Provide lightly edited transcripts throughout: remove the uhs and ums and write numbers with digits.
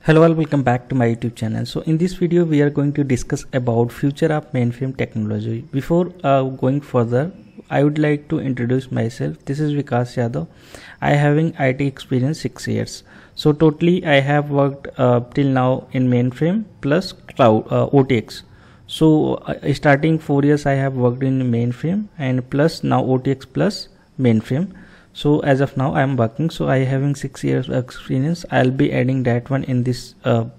Hello all, welcome back to my YouTube channel. So in this video we are going to discuss about future of mainframe technology. Before going further, I would like to introduce myself. This is Vikas Yadav. I having IT experience 6 years. So totally I have worked till now in mainframe plus cloud OTX. So starting 4 years I have worked in mainframe and plus now OTX plus mainframe. So as of now I am working, so I having 6 years of experience. I'll be adding that one in this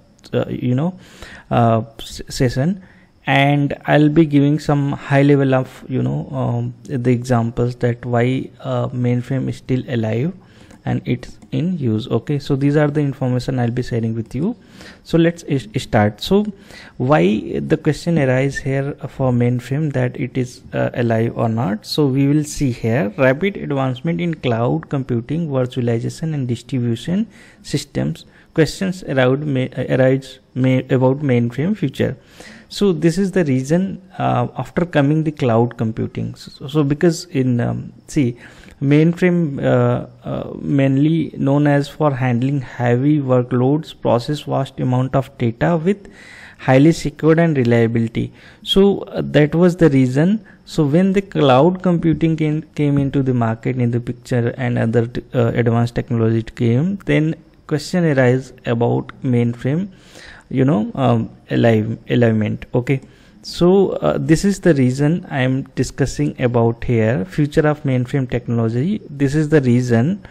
session, and I'll be giving some high level of the examples that why mainframe is still alive and it's in use. Okay, so these are the information I'll be sharing with you. So let's start. So why the question arise here for mainframe that it is alive or not? So we will see here rapid advancement in cloud computing, virtualization and distribution systems. Questions arise about mainframe future. So this is the reason after coming the cloud computing. So because in mainframe mainly known as for handling heavy workloads, process vast amount of data with highly secured and reliability. So that was the reason. So when the cloud computing came into the market in the picture and other advanced technology came, then question arise about mainframe alignment. Okay, so this is the reason I am discussing about here future of mainframe technology. This is the reason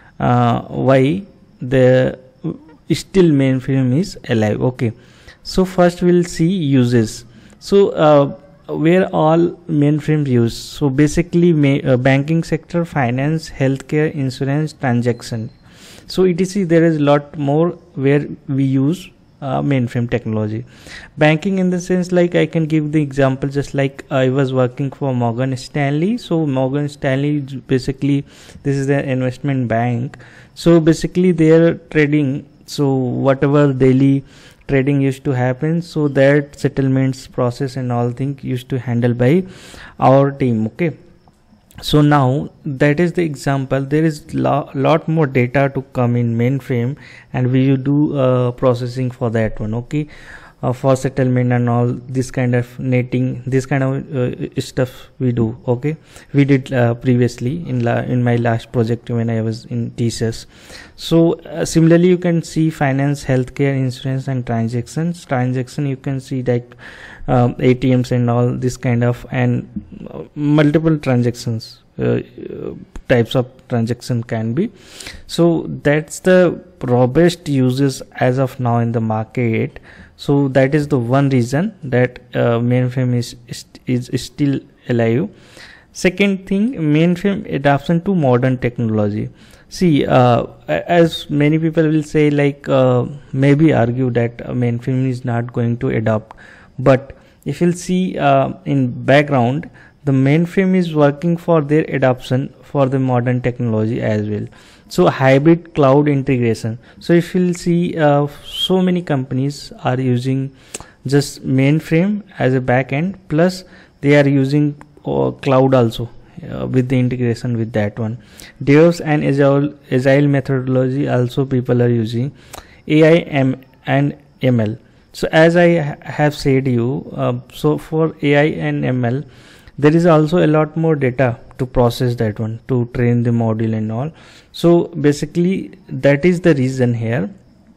why the still mainframe is alive. Okay, so first we'll see uses. So where all mainframe used? So basically banking sector, finance, healthcare, insurance, transaction. So etc. there is a lot more where we use mainframe technology. Banking in the sense, like I can give the example, just like I was working for Morgan Stanley. So Morgan Stanley basically this is the investment bank. So basically they are trading. So whatever daily trading used to happen, so that settlements process and all things used to handle by our team. Okay, so now that is the example. There is lot more data to come in mainframe and we do processing for that one. Okay, for settlement and all this kind of netting, this kind of stuff we do. Okay, we did previously in my last project when I was in TCS. So similarly you can see finance, healthcare, insurance and transactions. Transaction you can see like ATMs and all this kind of, and multiple transactions, types of transaction can be. So that's the robust uses as of now in the market. So that is the one reason that mainframe is still alive. Second thing, mainframe adoption to modern technology. See, as many people will say, like maybe argue that mainframe is not going to adopt, but if you'll see in background, the mainframe is working for their adoption for the modern technology as well. So hybrid cloud integration. So if you'll see so many companies are using just mainframe as a backend, plus they are using cloud also with the integration with that one. DevOps and agile methodology also people are using. AI and ML. So as I have said you, so for AI and ML there is also a lot more data to process that one, to train the model and all. So basically that is the reason here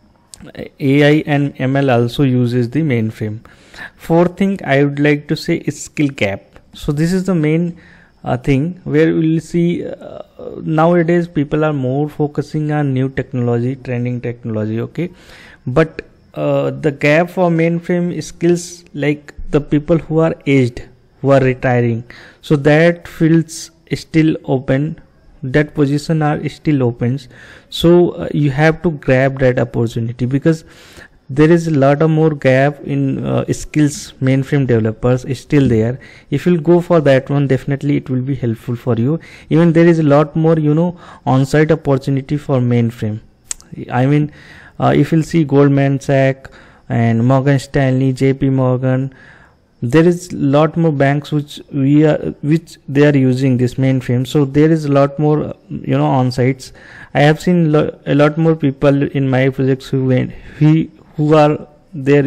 AI and ML also uses the mainframe. Fourth thing I would like to say is skill gap. So this is the main thing where we will see nowadays people are more focusing on new technology, trending technology. Okay, but the gap for mainframe skills, like the people who are aged, who are retiring, so that fields still open, that position are still opens. So you have to grab that opportunity, because there is a lot of more gap in skills. Mainframe developers is still there. If you'll go for that one, definitely it will be helpful for you. Even there is a lot more on-site opportunity for mainframe. I mean if you'll see Goldman Sachs and Morgan Stanley, JP Morgan, there is lot more banks which they are using this mainframe. So there is a lot more on sites. I have seen a lot more people in my projects who are there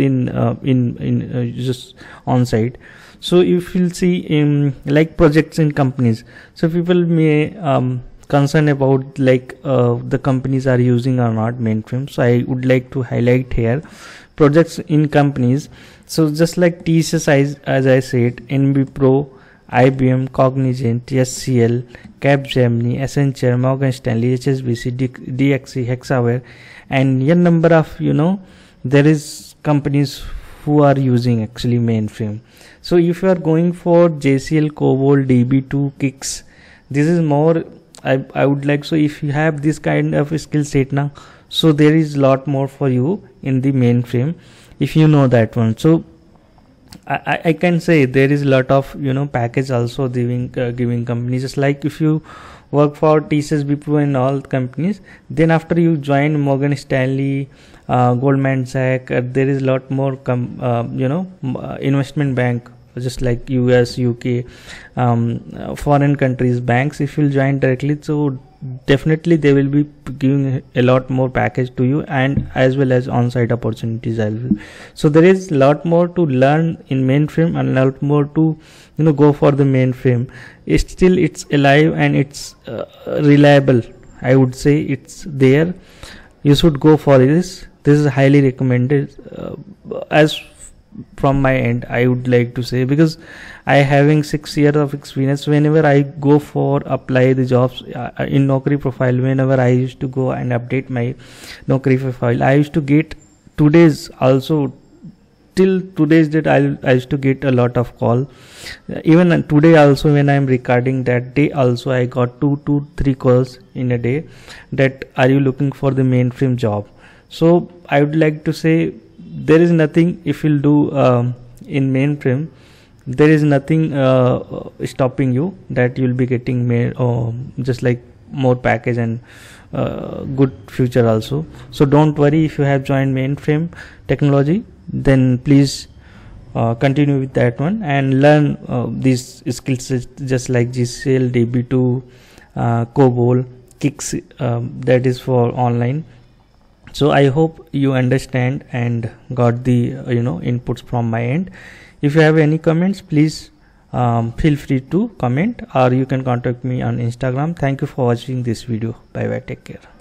in just on site. So if you'll see in like projects in companies, so people may concern about like the companies are using or not mainframe. So I would like to highlight here projects in companies. So just like TCS, as I said, NB Pro, IBM, Cognizant, SCL, Capgemini, Accenture, Morgan Stanley, HSBC, DXC, Hexaware, and a number of there is companies who are using actually mainframe. So if you are going for JCL, COBOL, DB2, Kix, this is more I would like. So if you have this kind of skill set now, so there is lot more for you in the mainframe if you know that one. So I can say there is a lot of package also giving companies. Just like if you work for TCS, Wipro and all companies, then after you join Morgan Stanley, Goldman Sachs, there is a lot more investment bank, just like US, UK, foreign countries banks. If you join directly, so definitely they will be giving a lot more package to you, and as well as on-site opportunities as well. So there is a lot more to learn in mainframe and a lot more to go for the mainframe. It's alive and it's reliable. I would say it's there. You should go for this. This is highly recommended as from my end, I would like to say, because I having 6 years of experience. Whenever I go for apply the jobs in Naukri profile, whenever I used to go and update my Naukri profile, I used to get today's also till today's date. I used to get a lot of call. Even today also, when I am recording that day also, I got 2 to 3 calls in a day that are you looking for the mainframe job. So I would like to say there is nothing, if you'll do in mainframe, there is nothing stopping you that you'll be getting just like more package and good future also. So don't worry, if you have joined mainframe technology, then please continue with that one and learn these skills just like GCL, DB2, COBOL, Kix, that is for online. So I hope you understand and got the inputs from my end. If you have any comments, please feel free to comment, or you can contact me on Instagram. Thank you for watching this video. Bye bye, take care.